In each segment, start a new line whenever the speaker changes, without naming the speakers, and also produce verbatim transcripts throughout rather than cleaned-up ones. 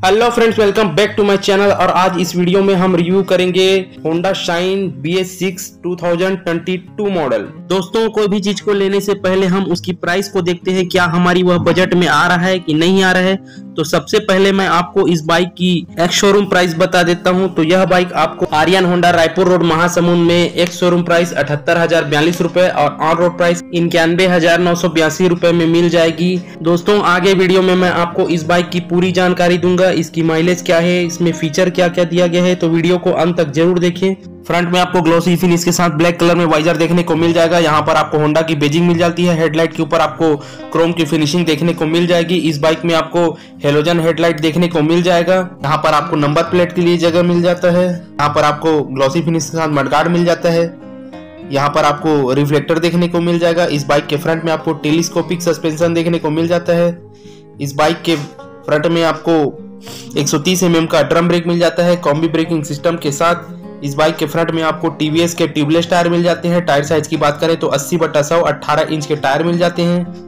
Hello friends, welcome back to my channel. और आज इस वीडियो में हम रिव्यू करेंगे Honda Shine B S six two thousand twenty two model. दोस्तों, कोई भी चीज को लेने से पहले हम उसकी प्राइस को देखते हैं, क्या हमारी वह बजट में आ रहा है कि नहीं आ रहा है। तो सबसे पहले मैं आपको इस बाइक की एक्स शोरूम प्राइस बता देता हूं। तो यह बाइक आपको आर्यन होंडा रायपुर रोड महासमुंद में एक्स शोरूम प्राइस अठहत्तर हजार बयालीस रूपए और ऑन रोड प्राइस इक्यानवे हजार नौ सौ बयासी रूपए में मिल जाएगी। दोस्तों, आगे वीडियो में मैं आपको इस बाइक की पूरी जानकारी दूंगा, इसकी माइलेज क्या है, इसमें फीचर क्या क्या दिया गया है। तो वीडियो को अंत तक जरूर देखें। फ्रंट में आपको ग्लॉसी फिनिश के साथ ब्लैक कलर में वाइजर देखने को मिल जाएगा। यहाँ पर आपको होंडा की बेजिंग मिल जाती है। हेडलाइट के ऊपर आपको क्रोम की फिनिशिंग देखने को मिल जाएगी। इस बाइक में आपको हेलोजन हेडलाइट देखने को मिल जाएगा। यहाँ पर आपको नंबर प्लेट के लिए जगह मिल जाता है। यहाँ पर आपको ग्लॉसी फिनिश के साथ मडगार्ड मिल जाता है। यहाँ पर आपको रिफ्लेक्टर देखने को मिल जाएगा। इस बाइक के फ्रंट में आपको टेलीस्कोपिक सस्पेंशन देखने को मिल जाता है। इस बाइक के फ्रंट में आपको एक सौ तीस एम एम का ड्रम ब्रेक मिल जाता है कॉम्बी ब्रेकिंग सिस्टम के साथ। इस बाइक के फ्रंट में आपको टीवीएस के ट्यूबलेस टायर मिल जाते हैं। टायर साइज की बात करें तो अस्सी बटा सौ अठारह इंच के टायर मिल जाते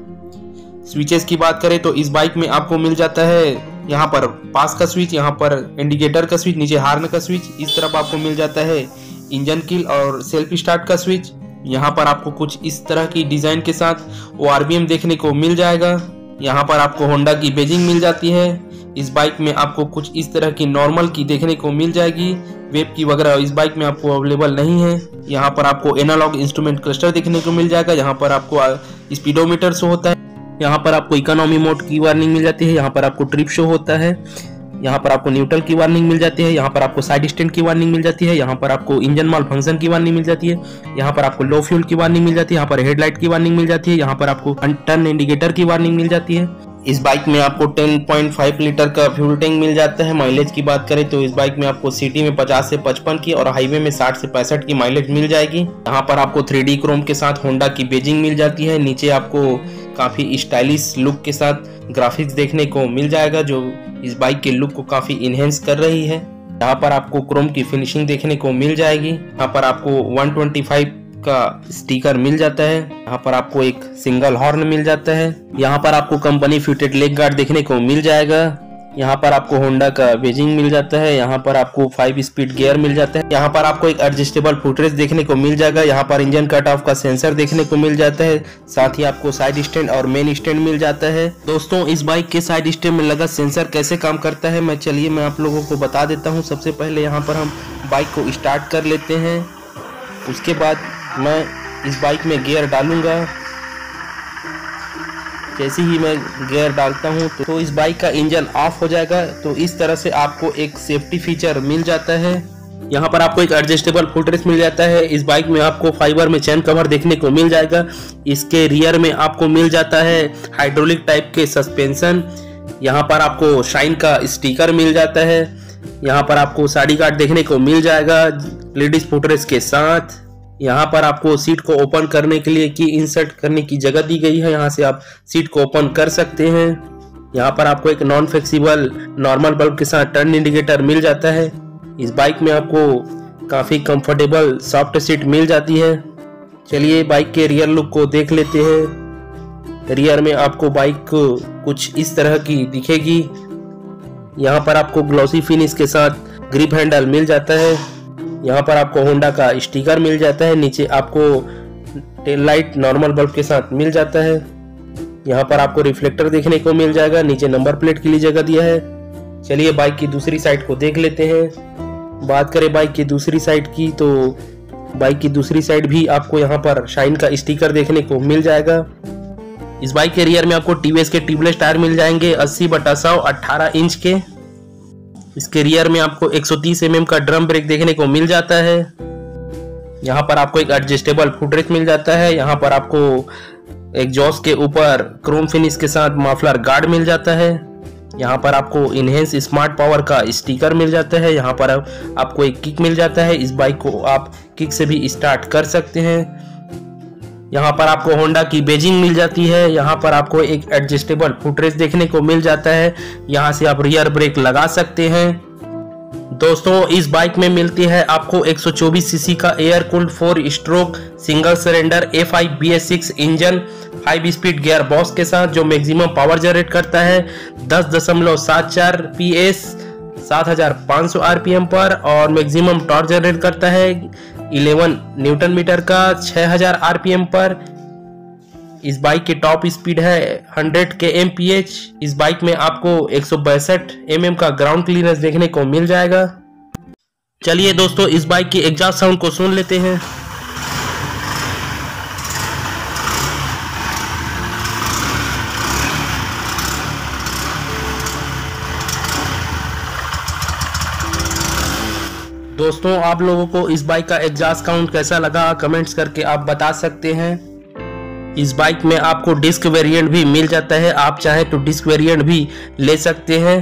हैं। स्विचेस की बात करें तो इस बाइक में आपको मिल जाता है यहाँ पर पास का स्विच, यहाँ पर इंडिकेटर का स्विच, नीचे हार्न का स्विच। इस तरफ आपको मिल जाता है इंजन किल और सेल्फ स्टार्ट का स्विच। यहाँ पर आपको कुछ इस तरह की डिजाइन के साथ ओ आर बी एम देखने को मिल जाएगा। यहाँ पर आपको होंडा की बेजिंग मिल जाती है। इस बाइक में आपको कुछ इस तरह की नॉर्मल की देखने को मिल जाएगी। वेब की वगैरह इस बाइक में आपको अवेलेबल नहीं है। यहाँ पर आपको एनालॉग इंस्ट्रूमेंट क्लस्टर देखने को मिल जाएगा। यहाँ पर आपको स्पीडोमीटर शो होता है। यहाँ पर आपको इकोनॉमी मोड की वार्निंग मिल जाती है। यहाँ पर आपको ट्रिप शो होता है। यहाँ पर आपको न्यूट्रल की वार्निंग मिल जाती है। यहाँ पर आपको साइड स्टैंड की वार्निंग मिल जाती है। यहाँ पर आपको इंजन माल फंक्शन की वार्निंग मिल जाती है। यहाँ पर आपको लो फ्यूल की वार्निंग मिल जाती है। यहाँ पर हेडलाइट की वार्निंग मिल जाती है। यहाँ पर आपको टर्न इंडिकेटर की वार्निंग मिल जाती है। इस बाइक में आपको टेन पॉइंट फाइव लीटर का फ्यूल टैंक मिल जाता है। माइलेज की बात करें तो इस बाइक में आपको सिटी में पचास से पचपन की और हाईवे में साठ से पैंसठ की माइलेज मिल जाएगी। यहाँ पर आपको थ्री डी क्रोम के साथ होंडा की बेजिंग मिल जाती है। नीचे आपको काफी स्टाइलिश लुक के साथ ग्राफिक्स देखने को मिल जाएगा, जो इस बाइक के लुक को काफी इनहेंस कर रही है। यहाँ पर आपको क्रोम की फिनिशिंग देखने को मिल जाएगी। यहाँ पर आपको वन ट्वेंटी फाइव का स्टिकर मिल जाता है। यहाँ पर आपको एक सिंगल हॉर्न मिल जाता है। यहाँ पर आपको कंपनी फिटेड लेग गार्ड देखने को मिल जाएगा। यहाँ पर आपको होंडा का बेजिंग मिल जाता है। यहाँ पर आपको फाइव स्पीड गियर मिल जाता है। यहाँ पर आपको एक एडजस्टेबल फुटरेस्ट देखने को मिल जाएगा। यहाँ पर इंजन कट ऑफ का सेंसर देखने को मिल जाता है। साथ ही आपको साइड स्टैंड और मेन स्टैंड मिल जाता है। दोस्तों, इस बाइक के साइड स्टैंड में लगा सेंसर कैसे काम करता है, मैं चलिए मैं आप लोगों को बता देता हूँ। सबसे पहले यहाँ पर हम बाइक को स्टार्ट कर लेते हैं। उसके बाद मैं इस बाइक में गियर डालूंगा। जैसे ही मैं गियर डालता हूं तो, तो इस बाइक का इंजन ऑफ हो जाएगा। तो इस तरह से आपको एक सेफ्टी फीचर मिल जाता है। यहाँ पर आपको एक एडजस्टेबल फुटरेस्ट मिल जाता है। इस बाइक में आपको फाइबर में चैन कवर देखने को मिल जाएगा। इसके रियर में आपको मिल जाता है हाइड्रोलिक टाइप के सस्पेंशन। यहाँ पर आपको शाइन का स्टिकर मिल जाता है। यहाँ पर आपको साड़ी गार्ड देखने को मिल जाएगा लेडीज फुटरेस्ट के साथ। यहाँ पर आपको सीट को ओपन करने के लिए की इंसर्ट करने की जगह दी गई है। यहाँ से आप सीट को ओपन कर सकते हैं। यहाँ पर आपको एक नॉन फ्लेक्सिबल नॉर्मल बल्ब के साथ टर्न इंडिकेटर मिल जाता है। इस बाइक में आपको काफी कंफर्टेबल सॉफ्ट सीट मिल जाती है। चलिए बाइक के रियर लुक को देख लेते हैं। रियर में आपको बाइक कुछ इस तरह की दिखेगी। यहाँ पर आपको ग्लॉसी फिनिश के साथ ग्रिप हैंडल मिल जाता है। यहाँ पर आपको होंडा का स्टिकर मिल जाता है। नीचे आपको टेल लाइट नॉर्मल बल्ब के साथ मिल जाता है। यहाँ पर आपको रिफ्लेक्टर देखने को मिल जाएगा। नीचे नंबर प्लेट के लिए जगह दिया है। चलिए बाइक की दूसरी साइड को देख लेते हैं। बात करें बाइक की दूसरी साइड की तो बाइक की दूसरी साइड भी आपको यहाँ पर शाइन का स्टिकर देखने को मिल जाएगा। इस बाइक के रियर में आपको टीवीएस के ट्यूबलेस टायर मिल जाएंगे अस्सी बटा सौ अठारह इंच के। इसके रियर में आपको एक सौ तीस एम एम का ड्रम ब्रेक देखने को मिल जाता है। यहाँ पर आपको एक एडजस्टेबल फुटरेस्ट मिल जाता है। यहाँ पर आपको एग्जॉस्ट के ऊपर क्रोम फिनिश के साथ मफलर गार्ड मिल जाता है। यहाँ पर आपको इनहेंस स्मार्ट पावर का स्टिकर मिल जाता है। यहाँ पर आपको एक किक मिल जाता है। इस बाइक को आप किक से भी स्टार्ट कर सकते हैं। यहाँ पर आपको होंडा की बेजिंग मिल जाती है। यहाँ पर आपको एक एडजस्टेबल फुटरेस्ट देखने को मिल जाता है। यहाँ से आप रियर ब्रेक लगा सकते हैं। दोस्तों इस बाइक में मिलती है आपको एक सौ चौबीस सीसी का air cooled four stroke single cylinder a five B S six engine five speed gear box के साथ, जो मैक्सिमम पावर जनरेट करता है दस दशमलव सात चार पी एस सात हज़ार पाँच सौ आर पी एम पर, और मैक्सिमम टॉर्क जनरेट करता है ग्यारह न्यूटन मीटर का छह हज़ार आर पी एम पर। इस बाइक की टॉप स्पीड है सौ के एम पी एच। इस बाइक में आपको एक सौ बासठ एम एम का ग्राउंड क्लियरेंस देखने को मिल जाएगा। चलिए दोस्तों इस बाइक की एग्जॉस्ट साउंड को सुन लेते हैं। दोस्तों आप लोगों को इस बाइक का एग्जॉस्ट साउंड कैसा लगा कमेंट्स करके आप बता सकते हैं। इस बाइक में आपको डिस्क वेरिएंट भी मिल जाता है, आप चाहें तो डिस्क वेरिएंट भी ले सकते हैं।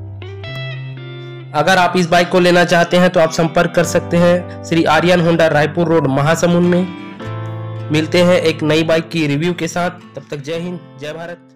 अगर आप इस बाइक को लेना चाहते हैं तो आप संपर्क कर सकते हैं श्री आर्यन होंडा रायपुर रोड महासमुंद में। मिलते हैं एक नई बाइक की रिव्यू के साथ, तब तक जय हिंद जय भारत।